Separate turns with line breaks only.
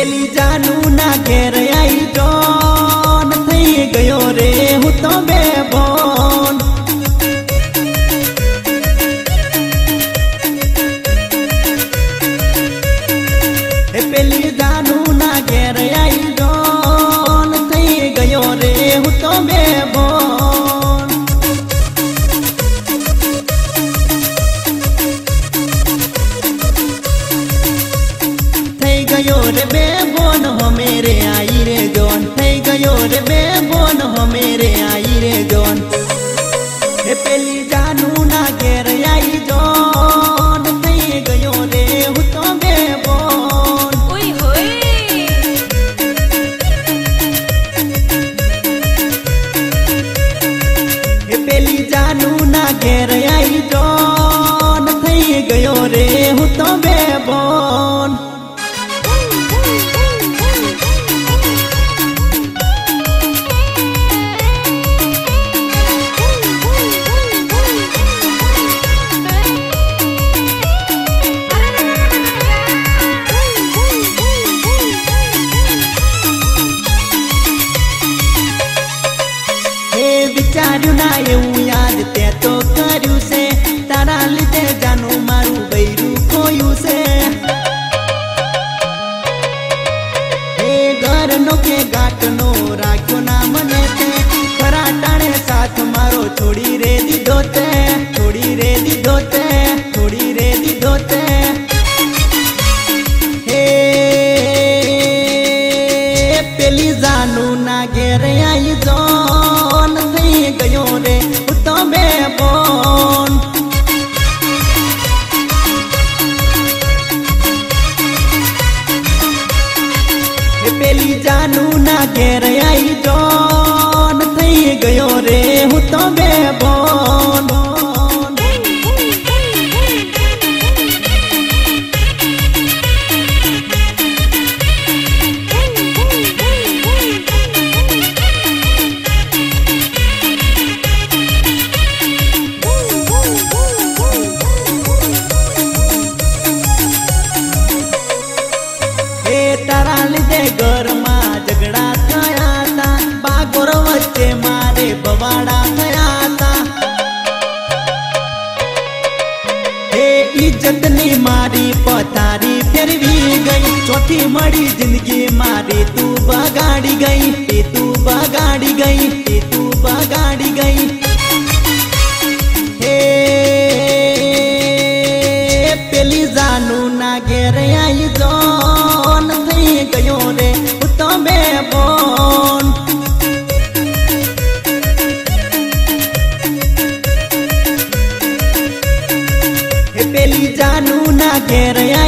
पेली जानू ना घेर आई डोन थई गयो रे हूँ तो बेबोन। पेली जानू ना घेर आई डोन थई गयो रे हूँ तो बेबोन। थई गयो रे बेबोन हो मेरे आई रे जोन। थई गयो रे बेबोन हो मेरे आई रे जोन। पेली जानू ना घेर आई जोन थई गयो रे हूँ तो बेबोन।
ओए होए
पेली जानू ना घेर आई जोन थई गयो रे हूँ तो बेबोन। विचार्यु ना एवं याद ते तो कर्यु से तारा लीधे जानू मारू बैरू खोयु से। हे घर नो के गाट नो राख्यो ना मने ते खरा टाणे साथ मारो छोड़ी रे दीधो ते। छोड़ी रे दीधो ते छोड़ी रे दीधो ते। हे पेली जानू ना घेर आई जोन थई गयो रे हूँ तो बेबोन। पेली जानू ना घेर आई जोन थई गयो रे हूँ तो बेबोन। तारा लीधे घर में झगड़ा थया था। बागोर वच्चे मारे बवाड़ा थया था। हे इज्जत नी मारी पथारी फेरवी गई। चौथी मड़ी जिंदगी मारी तू बगाड़ी गई। तू बगाड़ी गई तू बगाड़ी गई। हे पेली जानू ना घेर आई जोन थई गयो रे हूँ तो बेबोन। पेली जानू ना घेर